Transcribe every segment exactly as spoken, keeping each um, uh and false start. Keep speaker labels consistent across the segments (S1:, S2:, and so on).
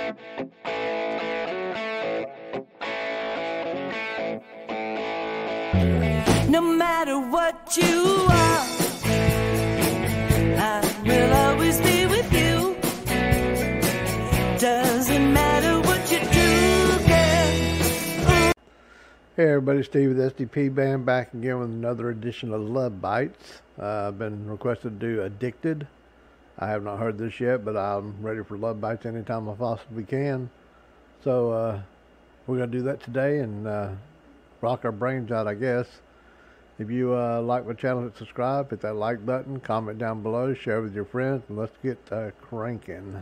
S1: No matter what you are, I will always be with you. Doesn't matter what you do, girl.
S2: Hey everybody, Steve with S D P Band back again with another edition of Love Bites. Uh, I've been requested to do Addicted. I have not heard this yet, but I'm ready for Love Bites anytime I possibly can. So uh, we're going to do that today and uh, rock our brains out, I guess. If you uh, like my channel, hit subscribe, hit that like button, comment down below, share with your friends, and let's get uh, cranking.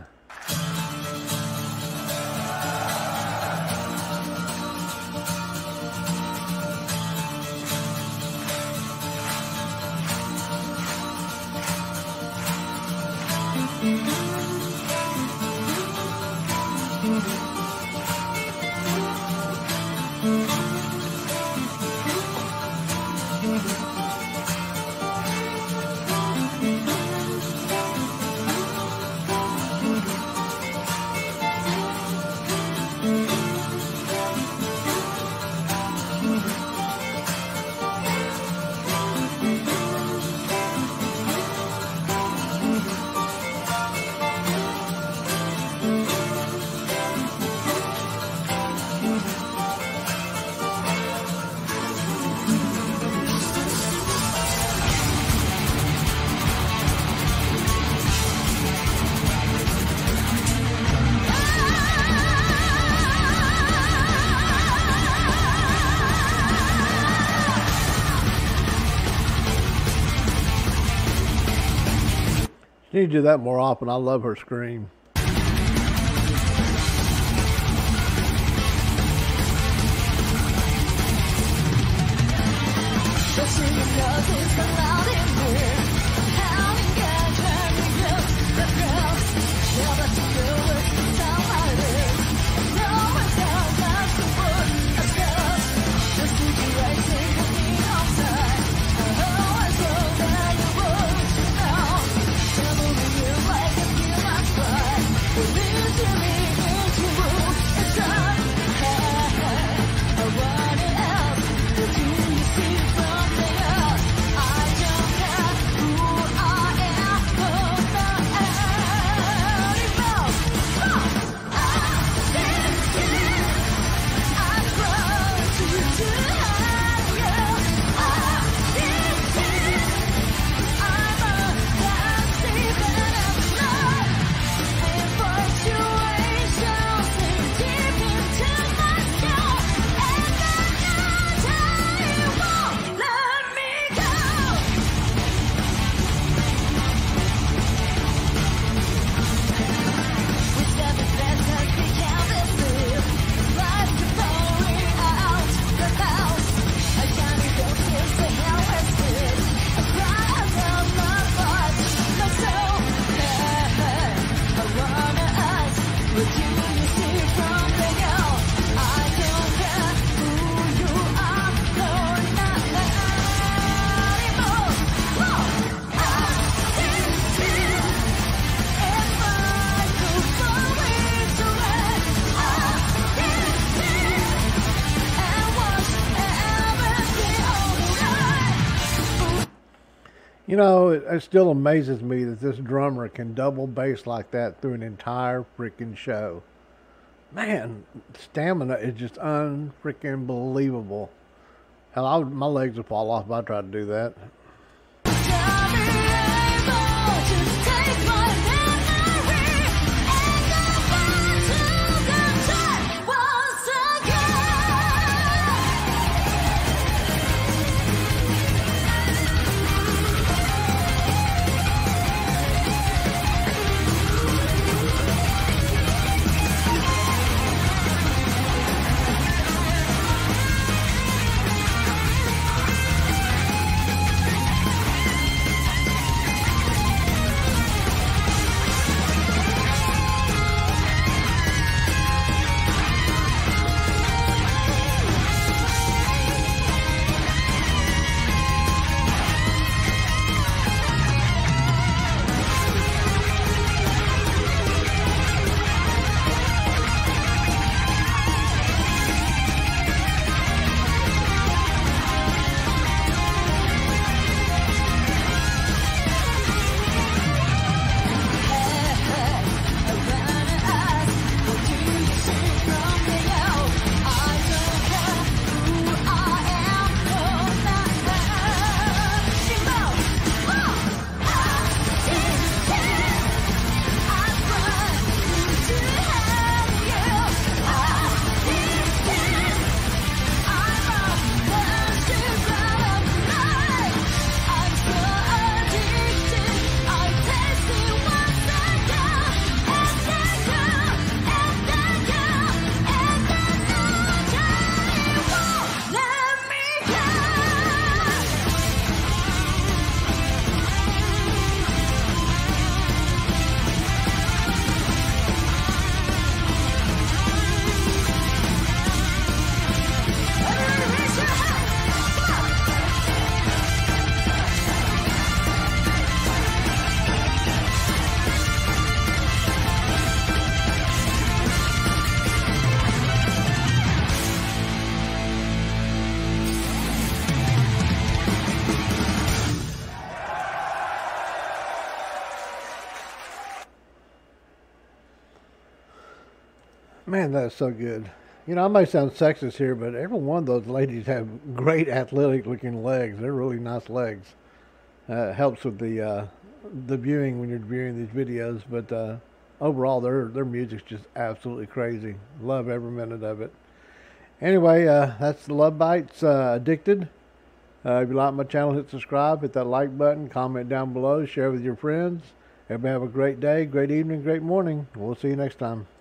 S2: You need to do that more often. I love her scream. You know, it, it still amazes me that this drummer can double bass like that through an entire freaking show. Man, stamina is just unfreaking believable. Hell, I would, my legs would fall off if I tried to do that. Man, that's so good. You know, I may sound sexist here, but every one of those ladies have great athletic looking legs. They're really nice legs. Uh, it helps with the uh, the viewing when you're viewing these videos, but uh, overall, their their music's just absolutely crazy. Love every minute of it. Anyway, uh, that's the Love Bites uh, Addicted. Uh, if you like my channel, hit subscribe, hit that like button, comment down below, share with your friends. Everybody have a great day, great evening, great morning. We'll see you next time.